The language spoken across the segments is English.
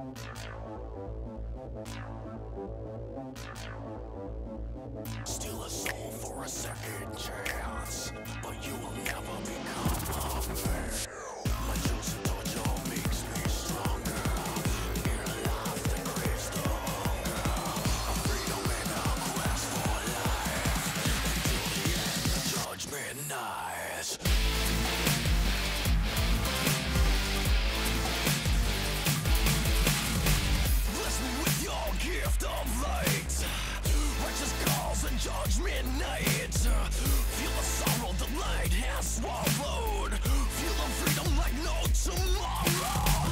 Steal a soul for a second chance, but you will never become a man. My chosen dojo makes me stronger. In life that craves the hunger of freedom and a quest for life. Until the end, the judgment night. Bless me with your gift of light. Righteous calls and judgment night. Feel the sorrow the light has swallowed. Feel the freedom like no tomorrow.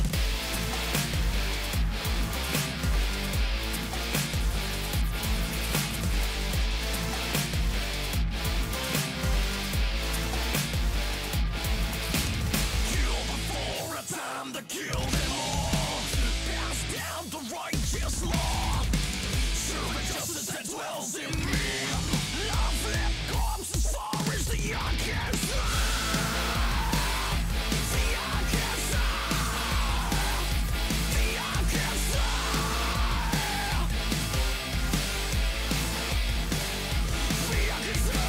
Kill before a time to kill them all. Pass down the righteous law. Serve justice that dwells in me. Love that corpse and sorrows that I can't stop. See, I can't stop. See, I can't stop. See, I can stop.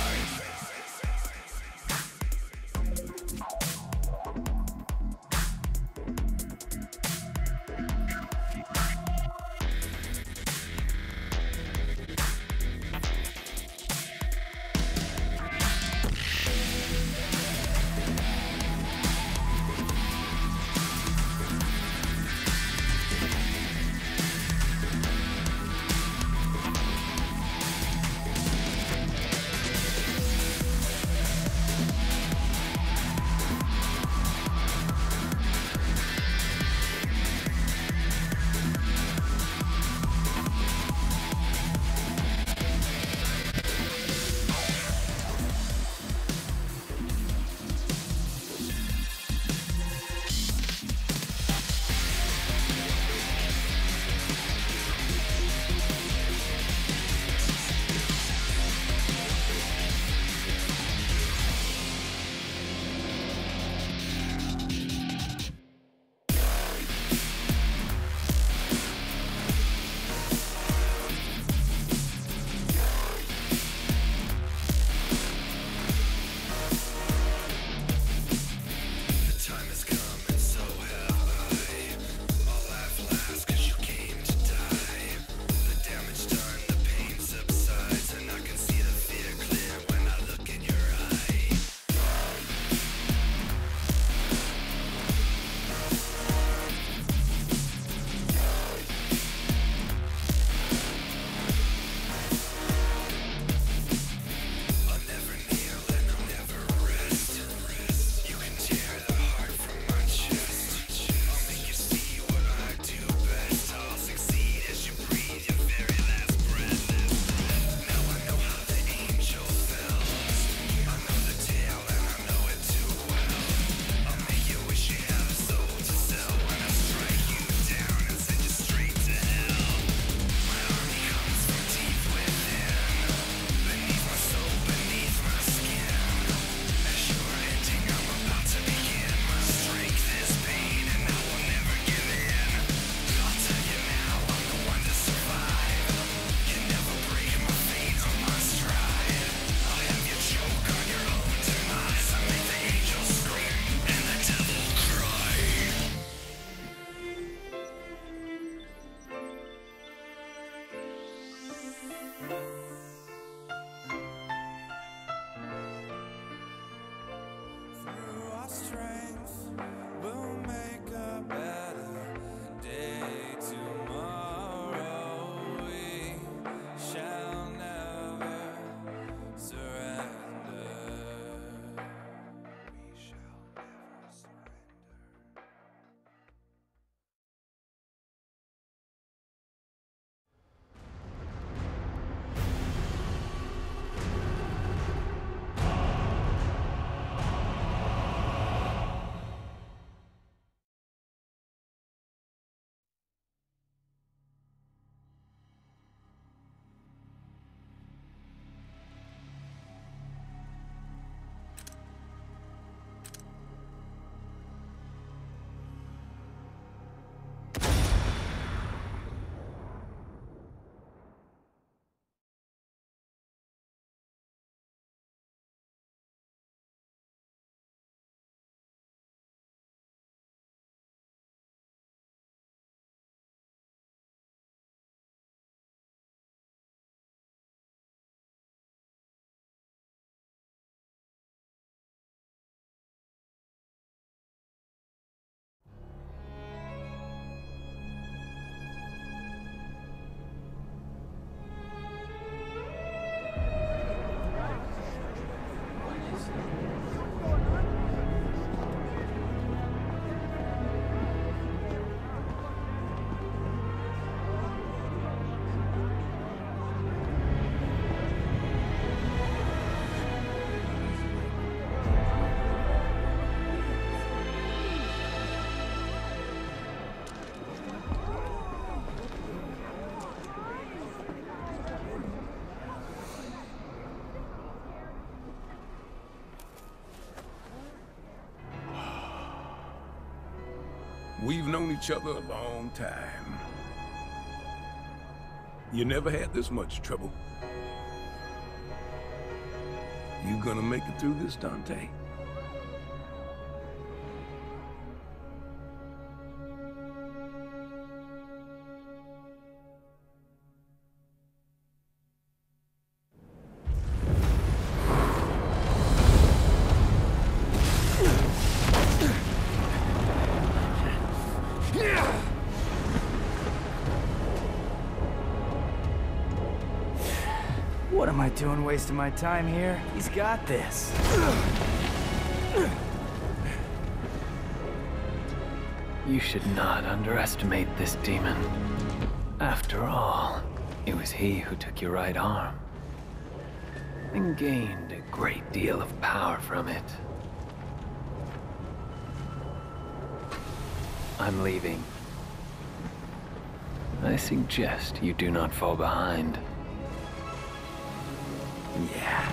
We've known each other a long time. You never had this much trouble. You gonna make it through this, Dante? What am I doing wasting my time here? He's got this. You should not underestimate this demon. After all, it was he who took your right arm and gained a great deal of power from it. I'm leaving. I suggest you do not fall behind. Yeah.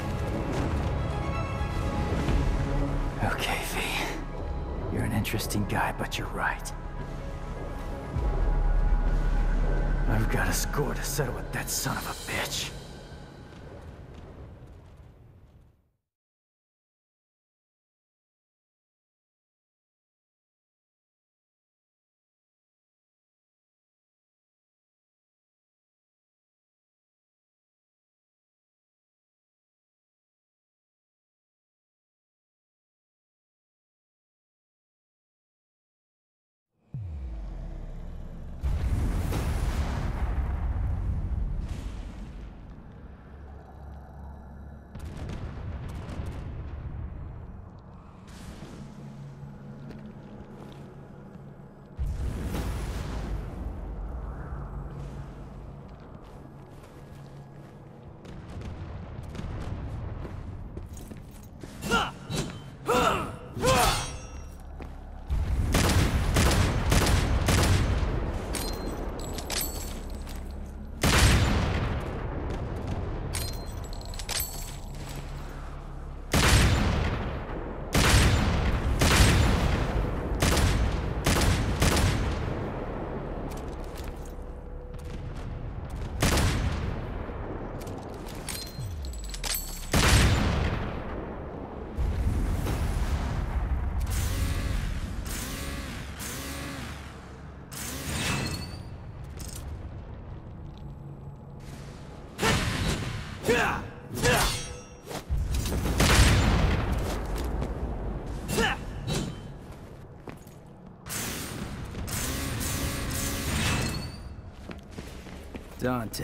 Okay, V. You're an interesting guy, but you're right. I've got a score to settle with that son of a bitch. Dante.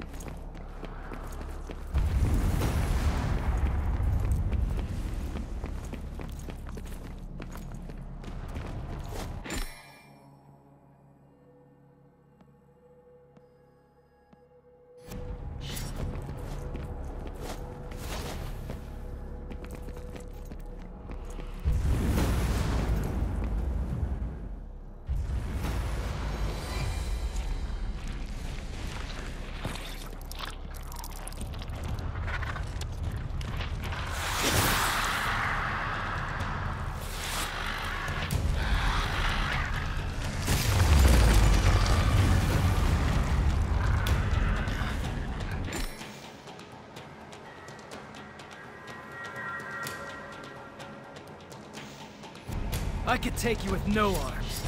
I could take you with no arms.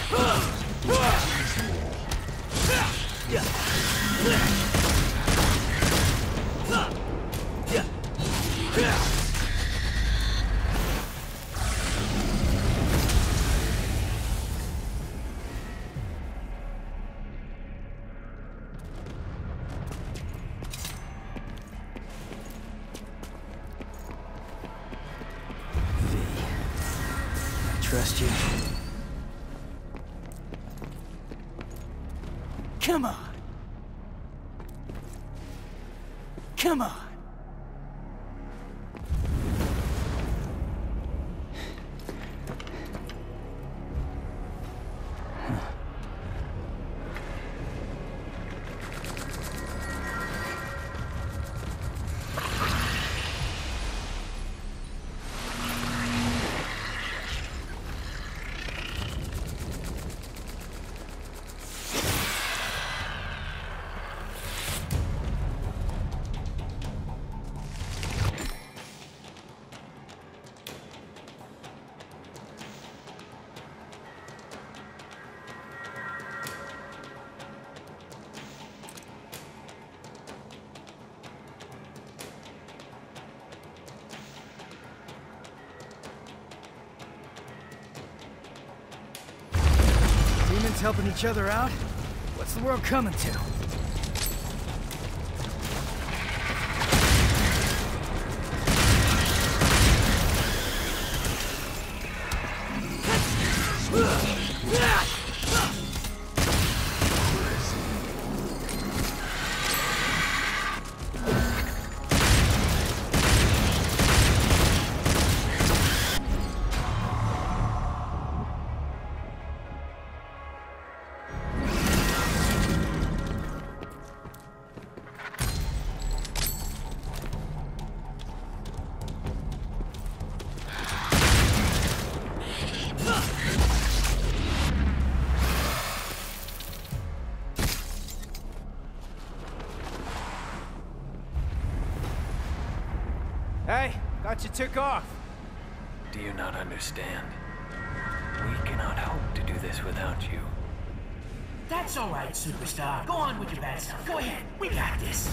Trust you? Come on! Come on! Demons helping each other out? What's the world coming to? Hey, thought you took off. Do you not understand? We cannot hope to do this without you. That's all right, superstar. Go on with your bad stuff. Go ahead. We got this.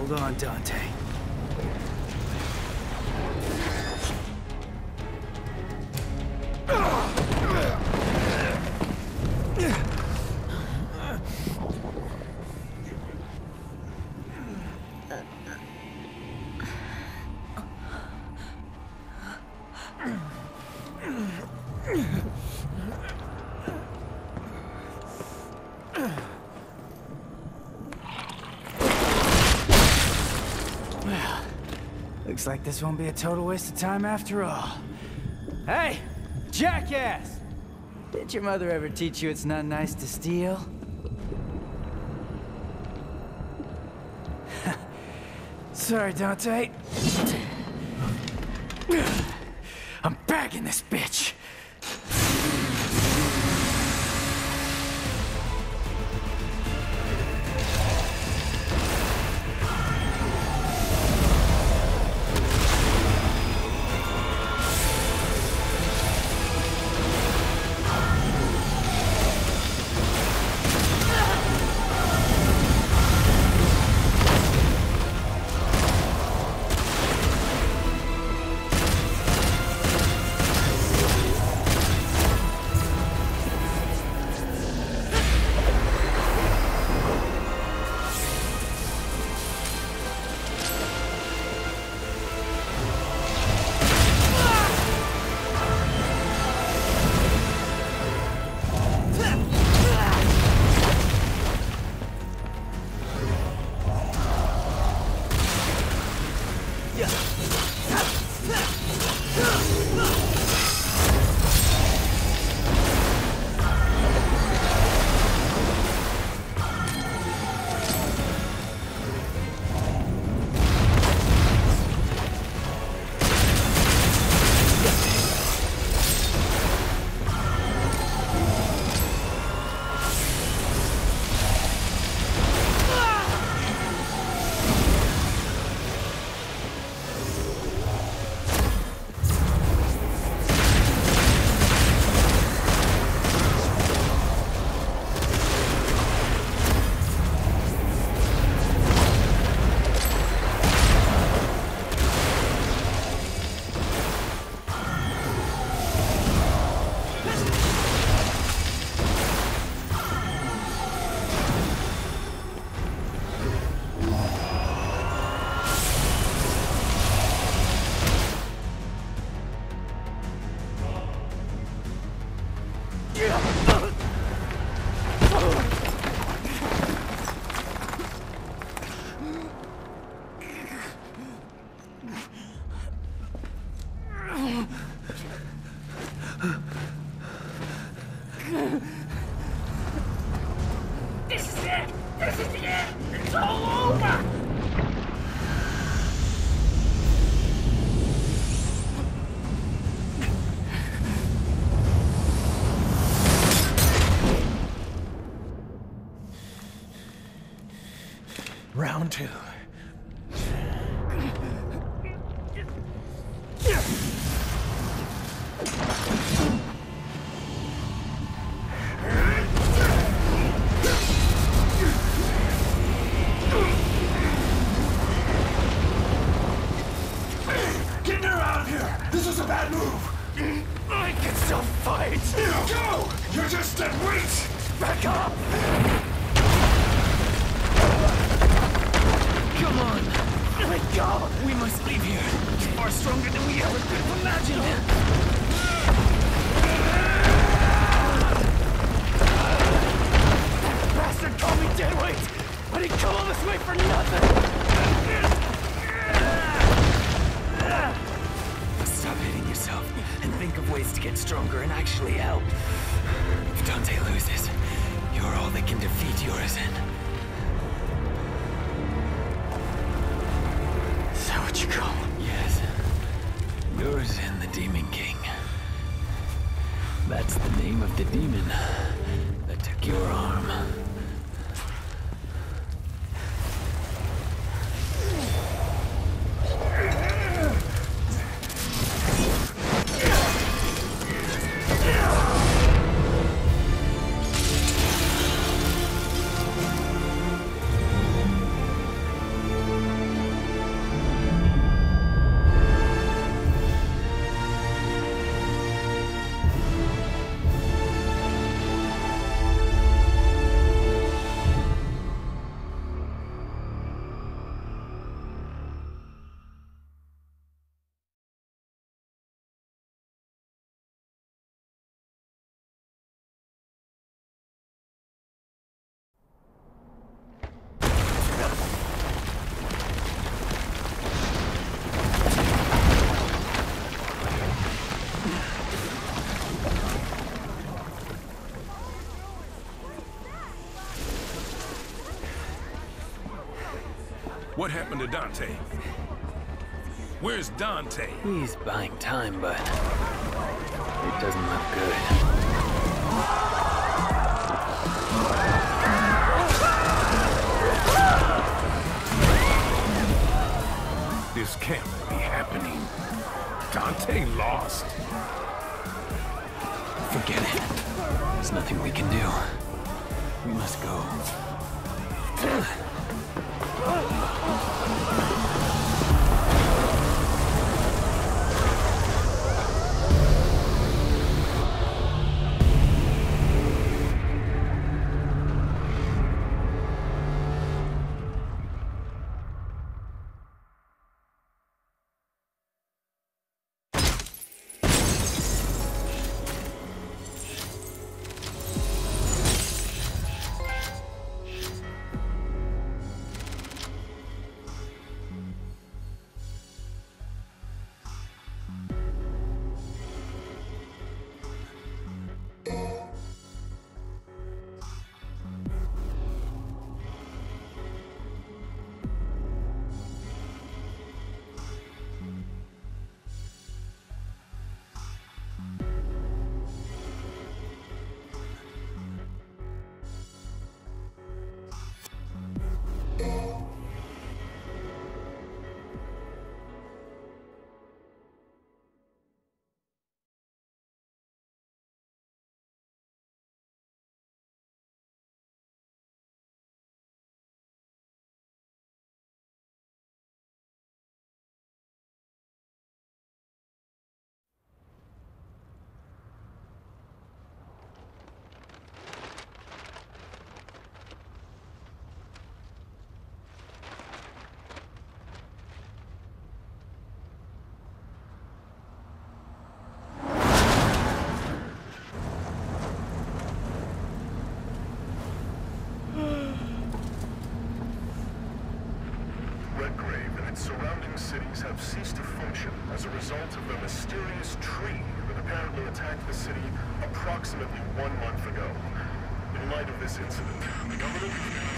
Hold on, Dante. Well, looks like this won't be a total waste of time after all. Hey, jackass! Did your mother ever teach you it's not nice to steal? Sorry, Dante. I'm bagging this bitch! This is it! This is the end! It's all over! Round two. Get Nero out of here! This is a bad move! I can still fight! Go! You're just dead weight! Back up! Come on! Let go! We must leave here. It's far stronger than we ever could have imagined. Bastard called me deadweight! But he come all this way for nothing! Stop hitting yourself and think of ways to get stronger and actually help. If Dante loses, you're all that can defeat Urizen. Is that what you call him? Yes. Urizen, the Demon King. That's the name of the demon that took your arm. What happened to Dante? Where's Dante? He's buying time, but it doesn't look good. This can't be happening. Dante lost. Forget it. There's nothing we can do. We must go. Surrounding cities have ceased to function as a result of the mysterious tree that apparently attacked the city approximately 1 month ago. In light of this incident, the government...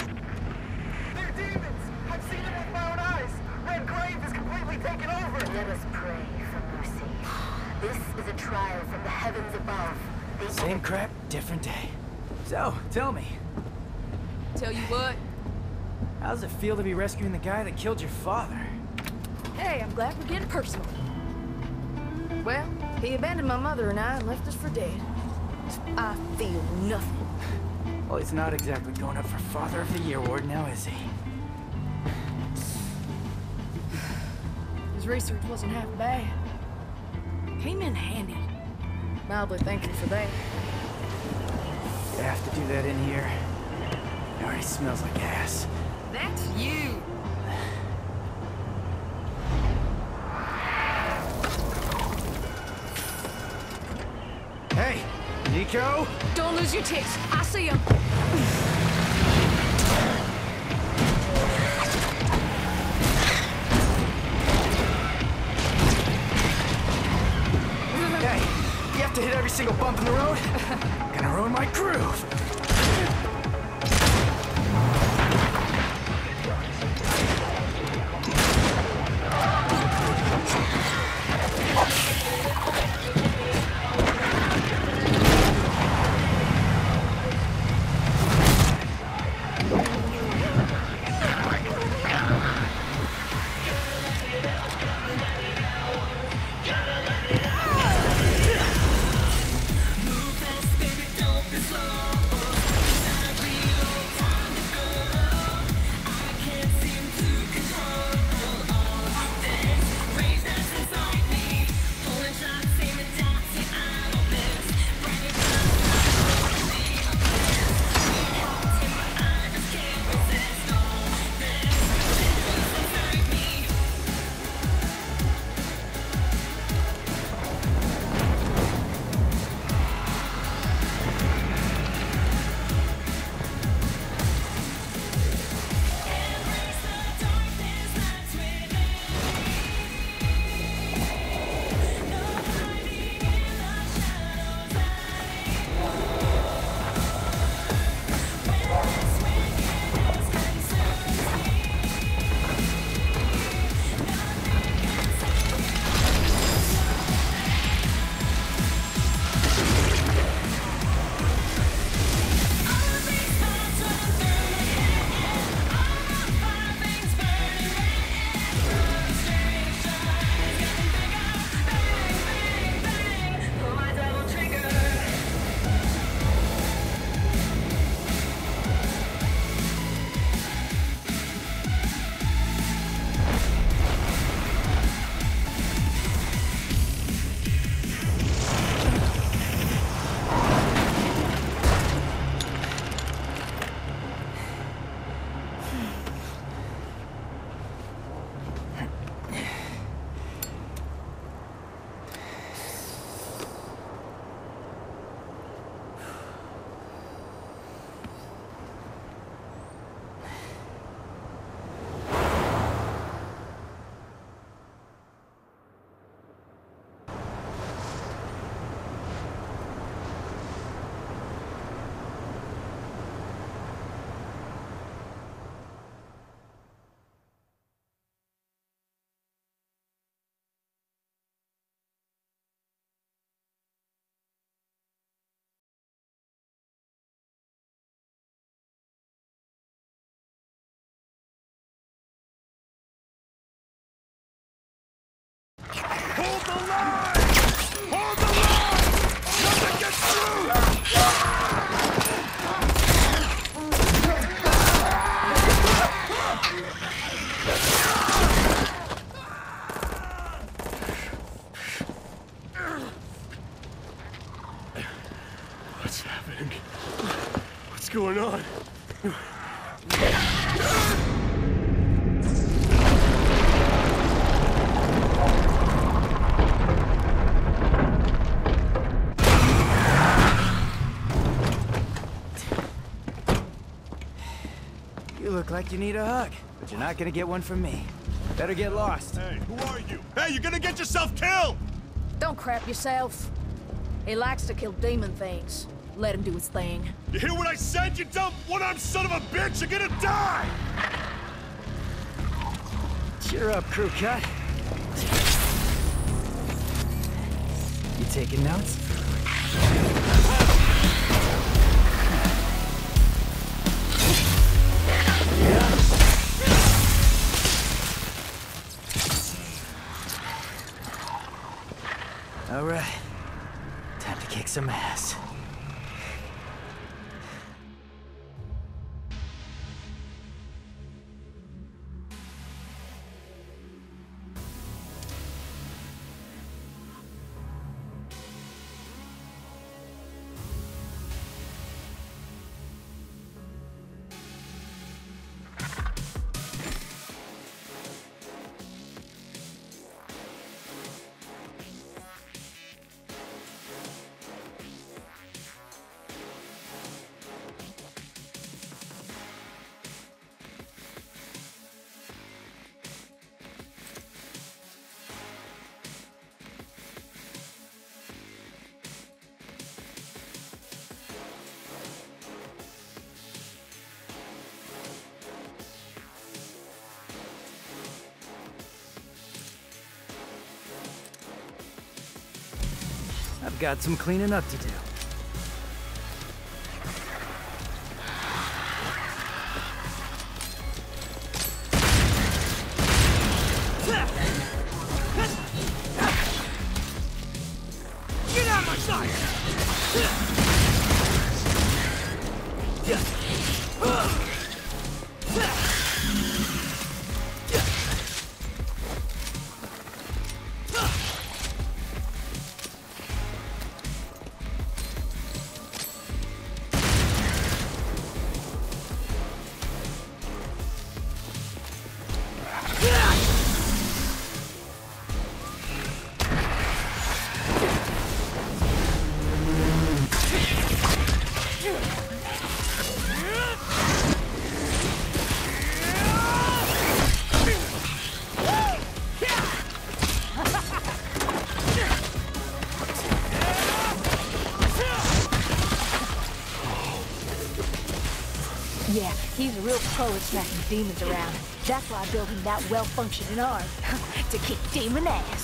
They're demons! I've seen them with my own eyes! Red Grave is completely taken over! Let us pray for mercy. This is a trial from the heavens above. Same crap, different day. So, tell me, Tell you what, how does it feel to be rescuing the guy that killed your father? hey, I'm glad we're getting personal. Well, he abandoned my mother and I and left us for dead. I feel nothing. Well, he's not exactly going up for Father of the Year award now, is he? His research wasn't half bad. Came in handy. Mildly thankful for that. You have to do that in here. It already smells like ass. That's you! Hey, Nico! Don't lose your tits. I see him. Hey, you have to hit every single bump in the road? Gonna ruin my groove. Move fast, baby, don't be slow. happening? What's going on? You look like you need a hug, but you're not gonna get one from me. Better get lost. Hey, who are you? Hey, you're gonna get yourself killed! Don't crap yourself. He likes to kill demon things. Let him do his thing. You hear what I said, you dumb one-armed son of a bitch? You're gonna die! Cheer up, crew cut. You taking notes? All right. Time to kick some ass. I've got some cleaning up to do. Get out of my sight! Yeah, he's a real pro at smacking demons around. That's why I built him that well-functioning arm. To kick demon ass.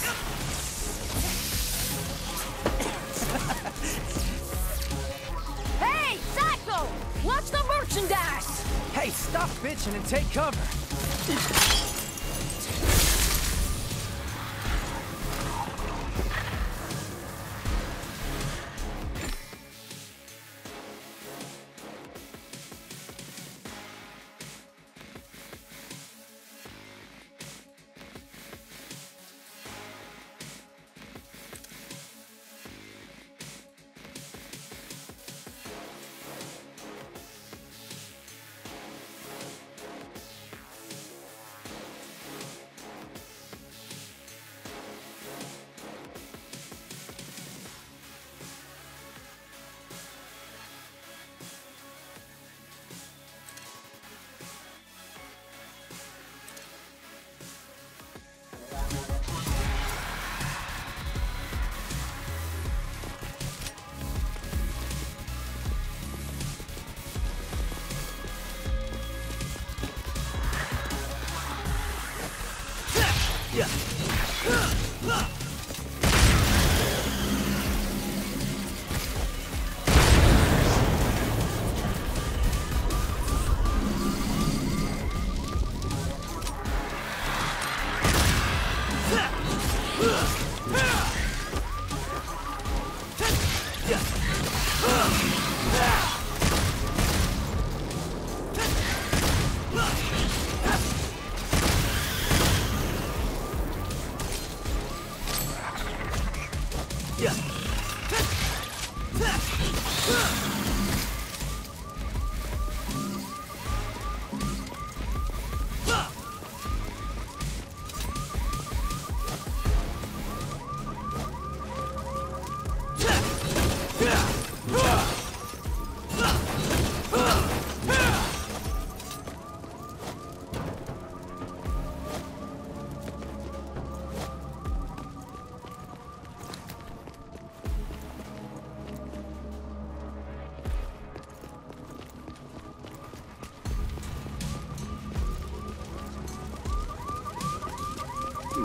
Hey, Psycho! Watch the merchandise! Hey, stop bitching and take cover.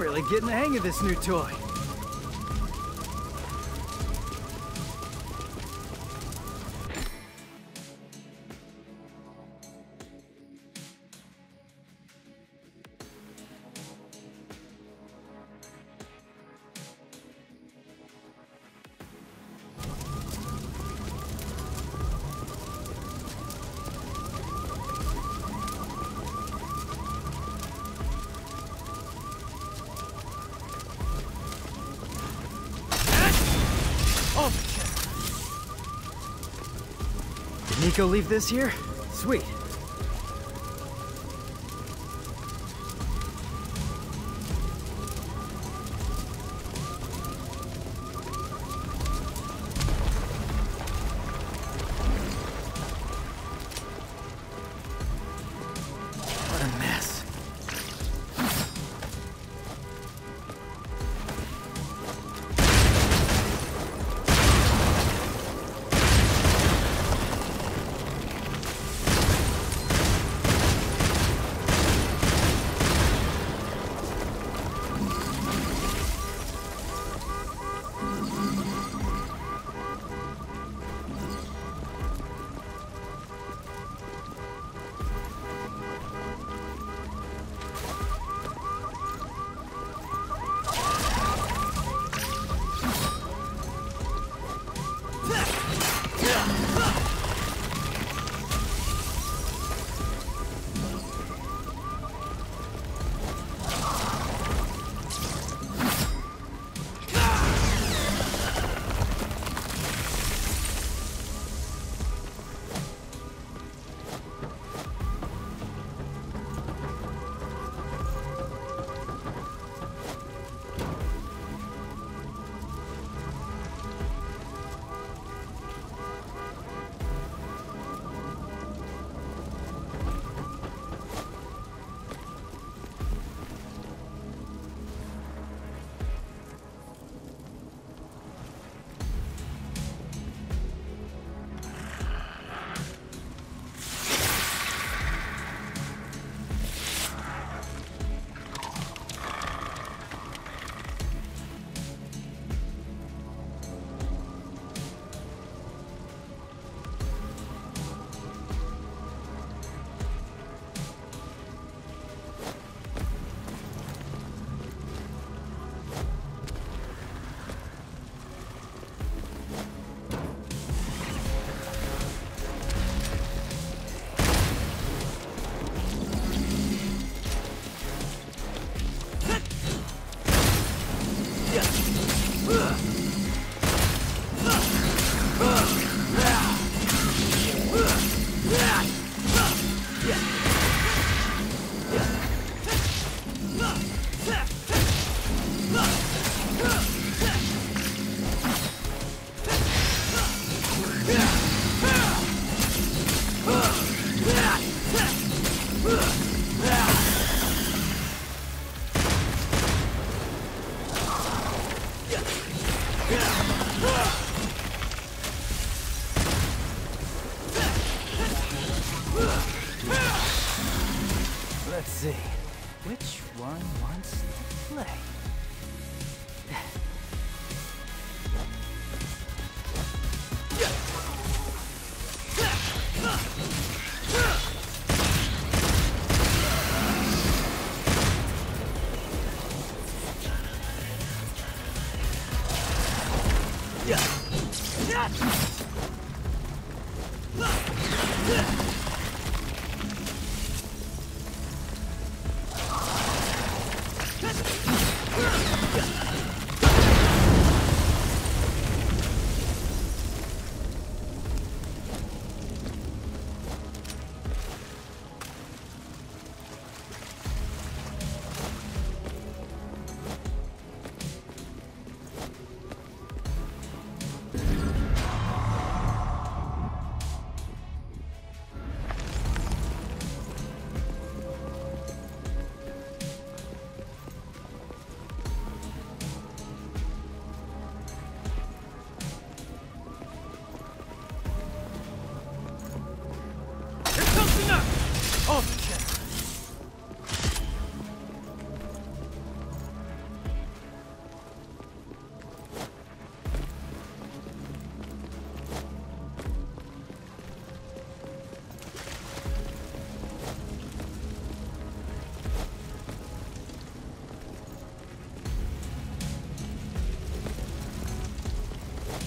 really getting the hang of this new toy. Did Nico leave this here? Sweet. What a mess. Let's see. Which one wants to play?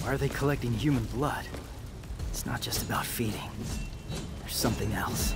Why are they collecting human blood? It's not just about feeding. There's something else.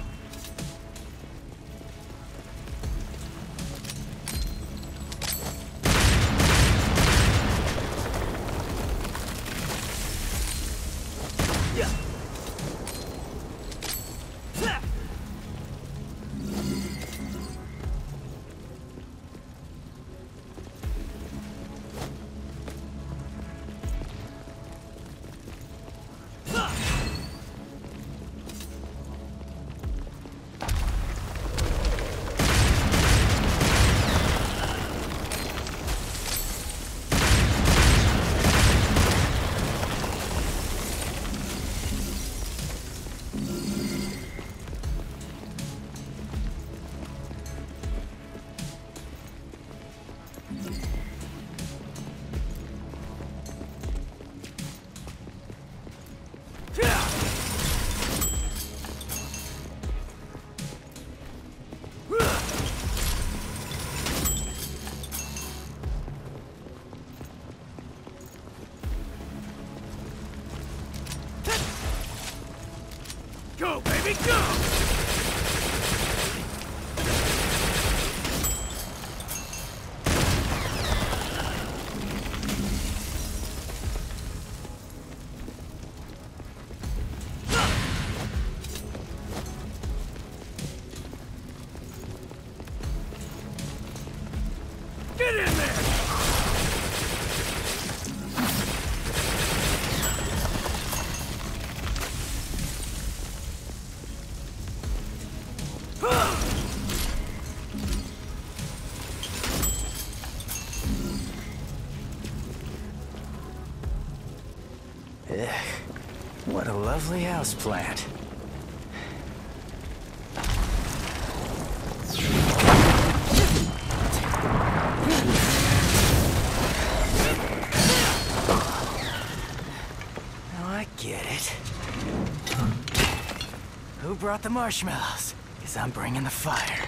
Go, baby, go! Get in there! What a lovely houseplant. Now I get it. Who brought the marshmallows? 'Cause I'm bringing the fire.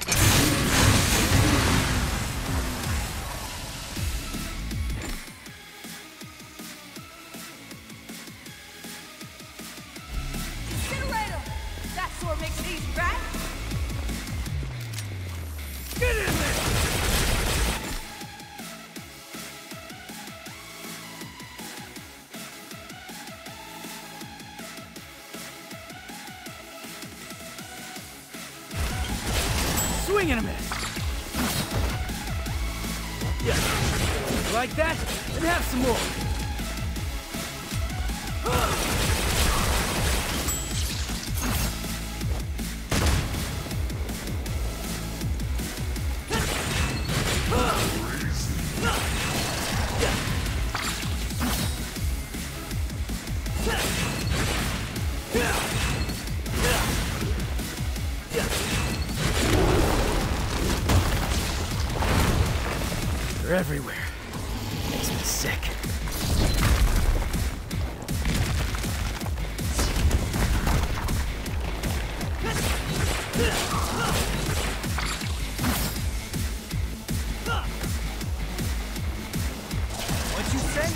Makes it easy, right? Get in there! Swing and a miss. Yeah. Like that? And have some more. They're everywhere. Makes me sick. What'd you say?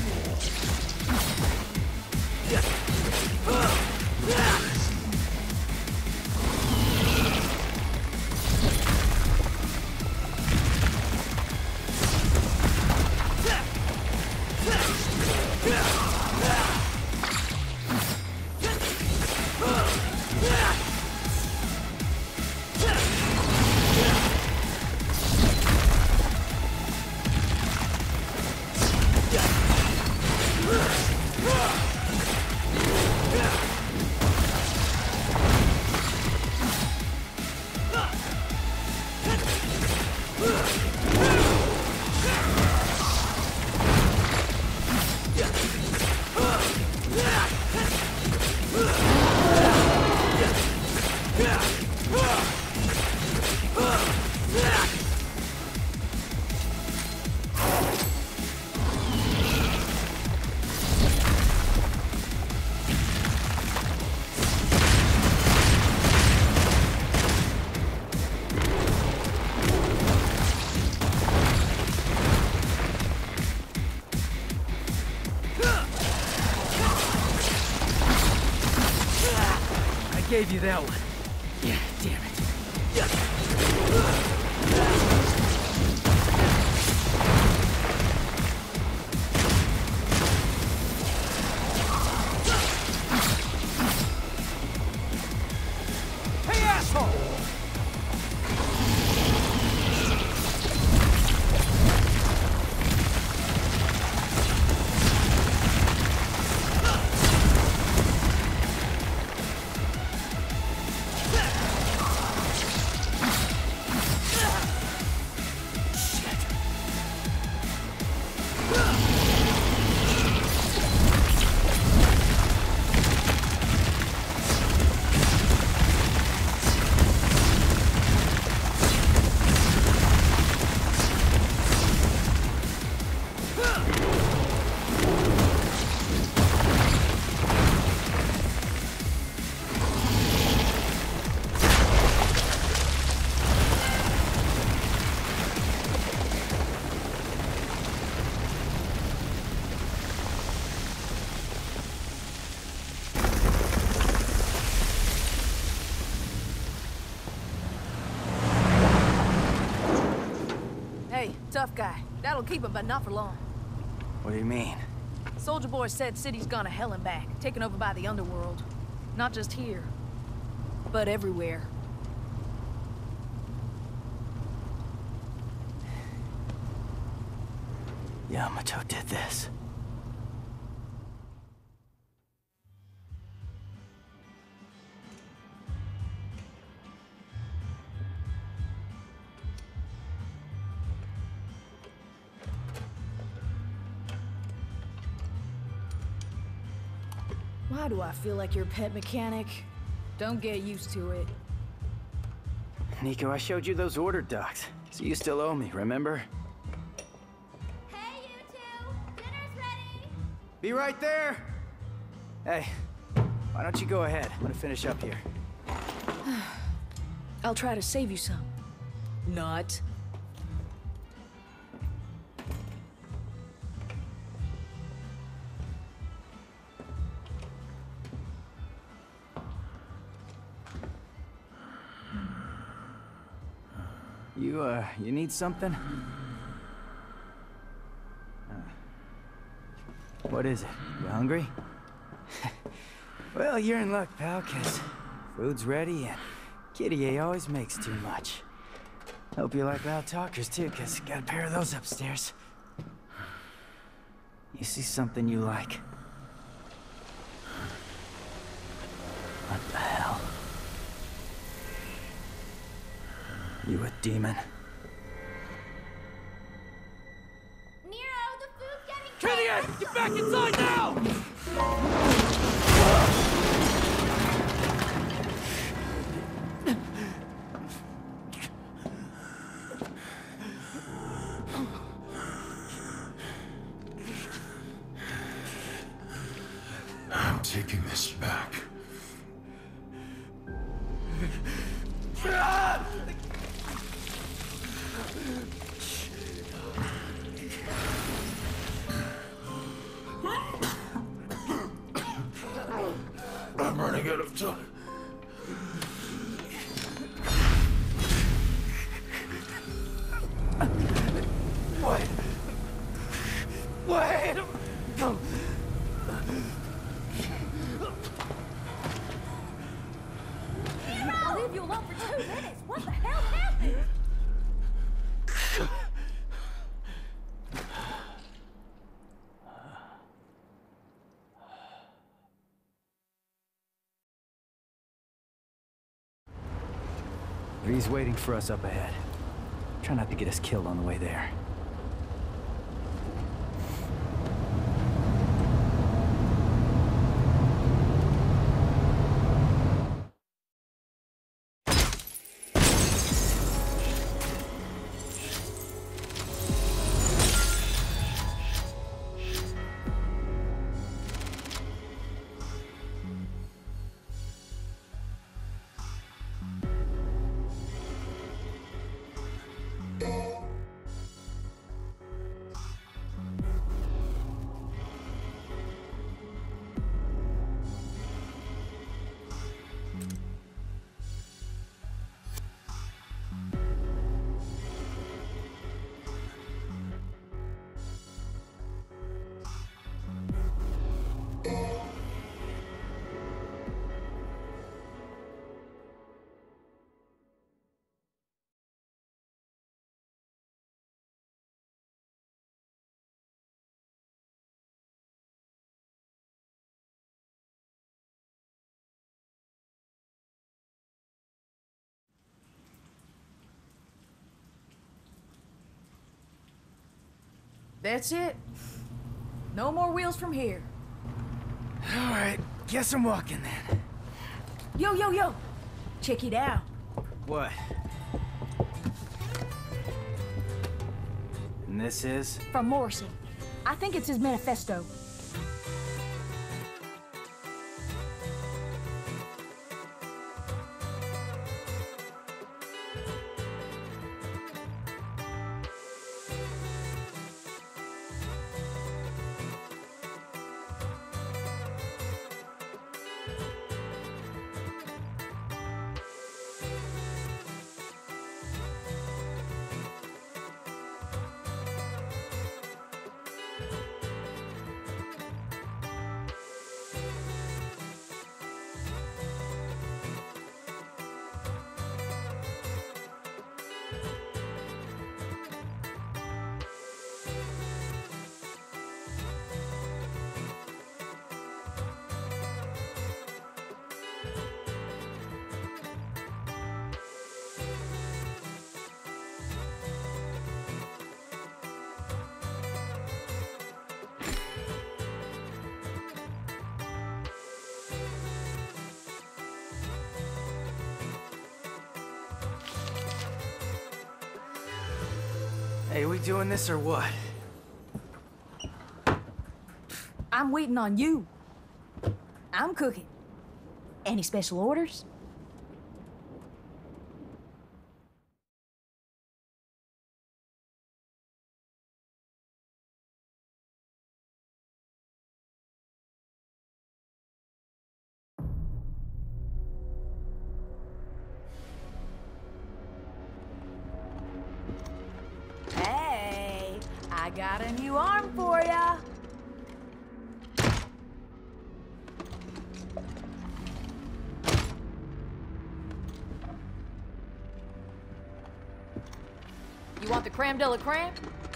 gave you that one. Yeah, damn it. Hey, asshole! Hey, tough guy. That'll keep him, but not for long. What do you mean? Soldier Boy said city's gone to hell and back, taken over by the underworld. Not just here, but everywhere. Yamato did this. Why do I feel like your pet mechanic? Don't get used to it. Nico, I showed you those order docs, so you still owe me, remember? Hey, you two! Dinner's ready! Be right there! Hey, why don't you go ahead? I'm gonna finish up here. I'll try to save you some. Not. You need something? What is it? You hungry? Well, you're in luck, pal, 'cause food's ready and Kitty A always makes too much. Hope you like loud talkers, too, 'cause got a pair of those upstairs. You see something you like? What the hell? You a demon? Nero, the food's getting Killian! Get back inside now! I'm taking this back. I'm running out of time. Wait! Wait! I'll leave you alone for 2 minutes. What the hell happened? He's waiting for us up ahead. Try not to get us killed on the way there. That's it. No more wheels from here. All right, guess I'm walking then. Yo, yo, yo! Check it out. What? And this is? From Morrison. I think it's his manifesto. Hey, we doing this or what? I'm waiting on you. I'm cooking. Any special orders? Hey, I got a new arm for ya. You want the creme de la creme?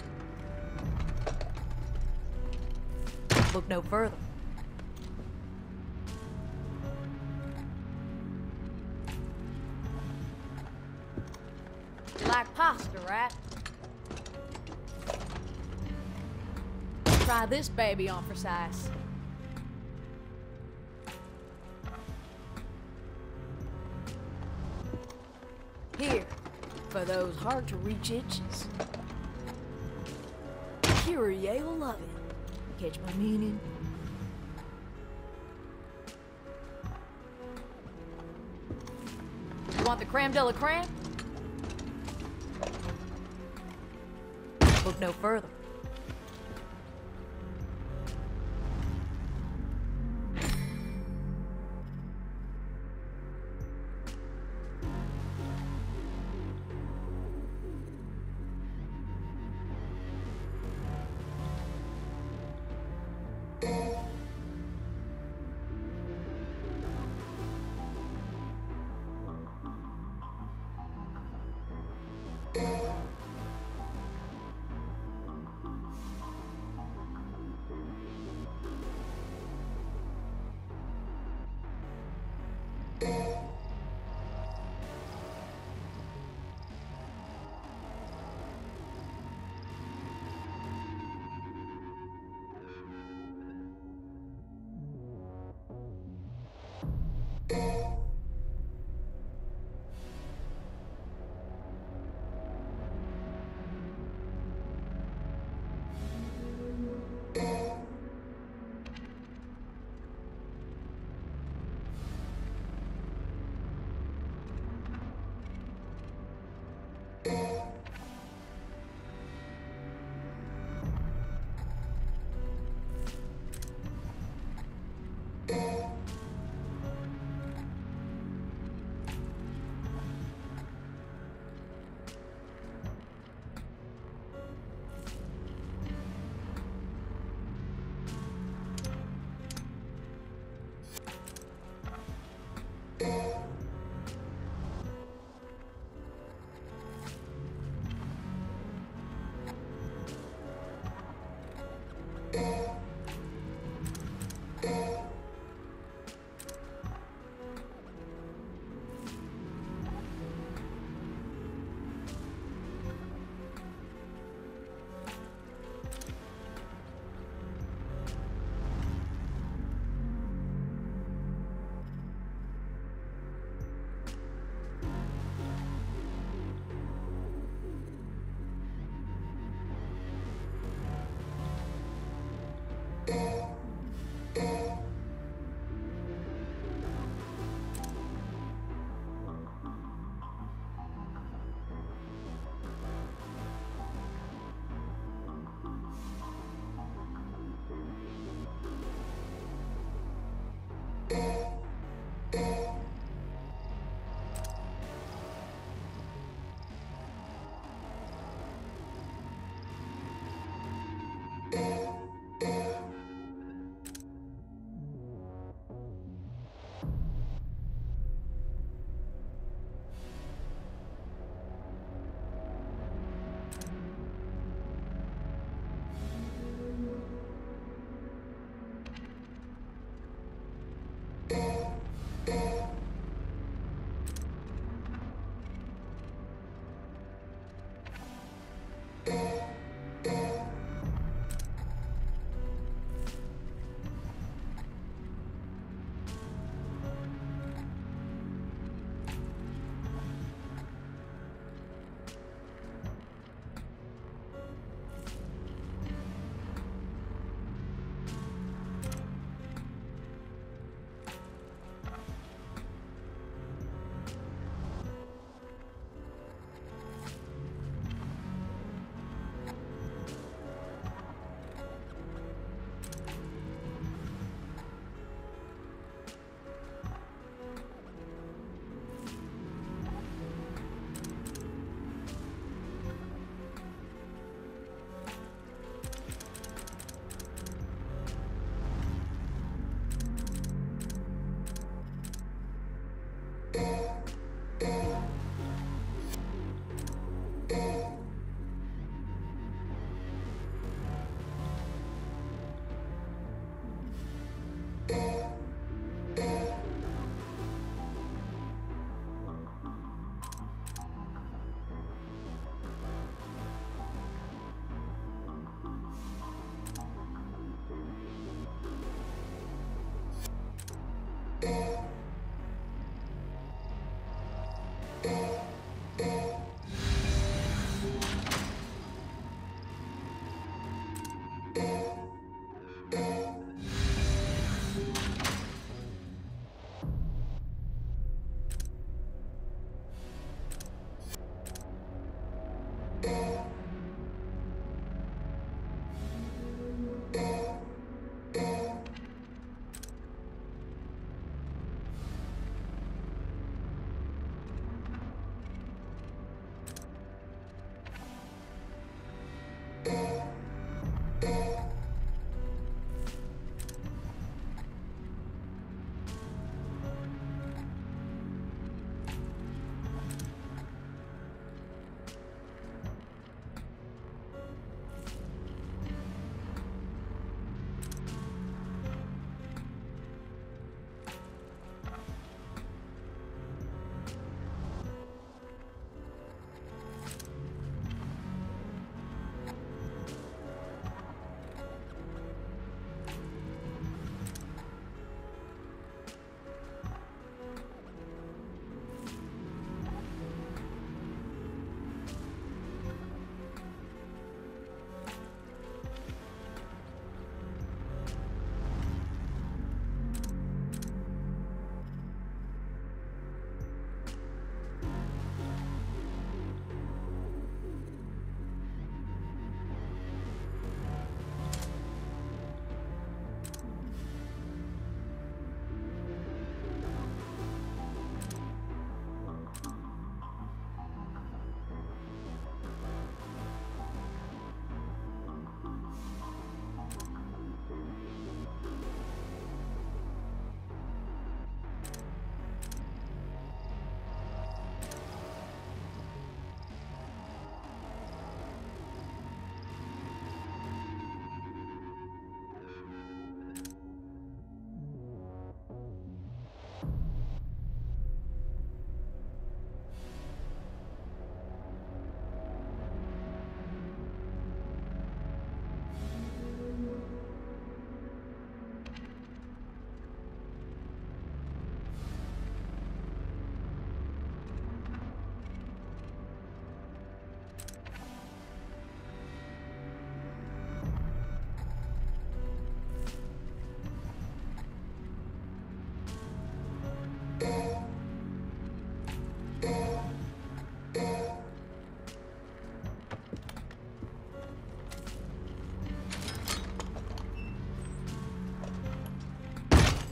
Look no further. You like pasta, right? Try this baby on for size. Here, for those hard-to-reach itches. Curia'll love it. Catch my meaning? You want the creme de la creme? Look no further.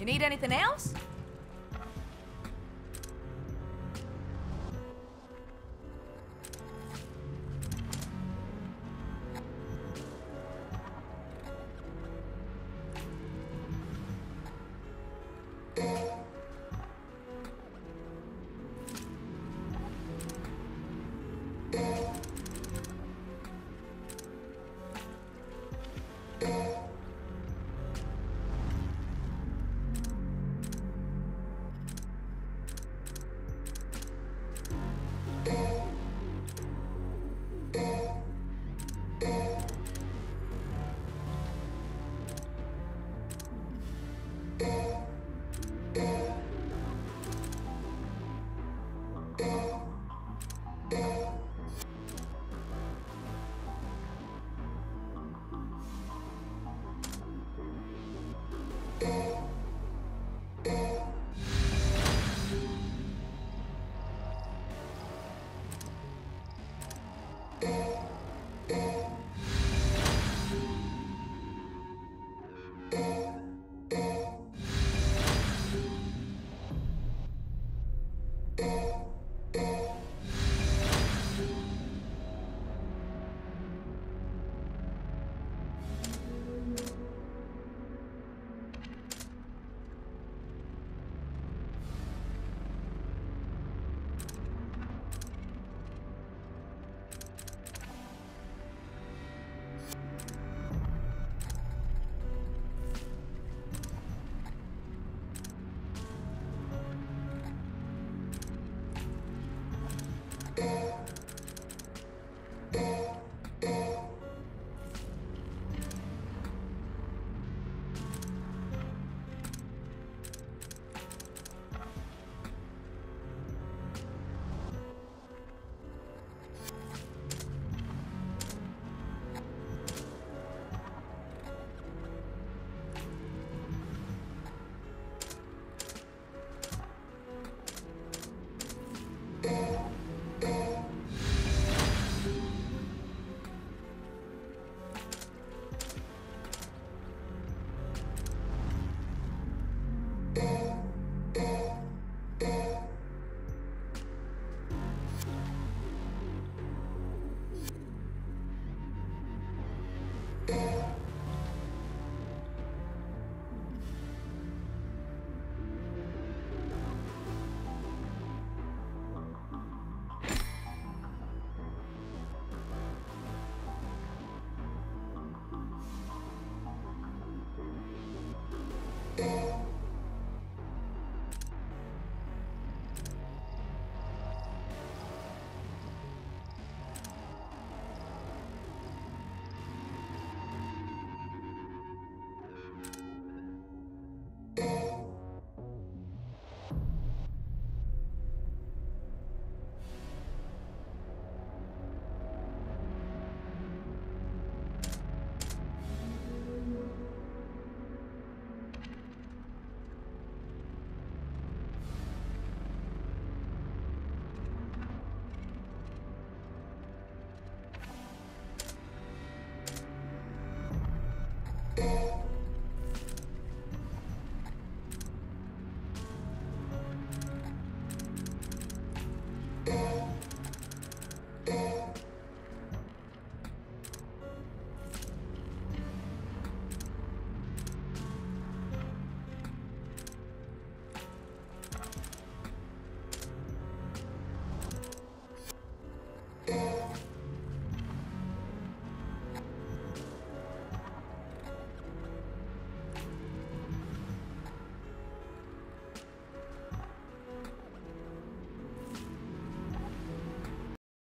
need anything else?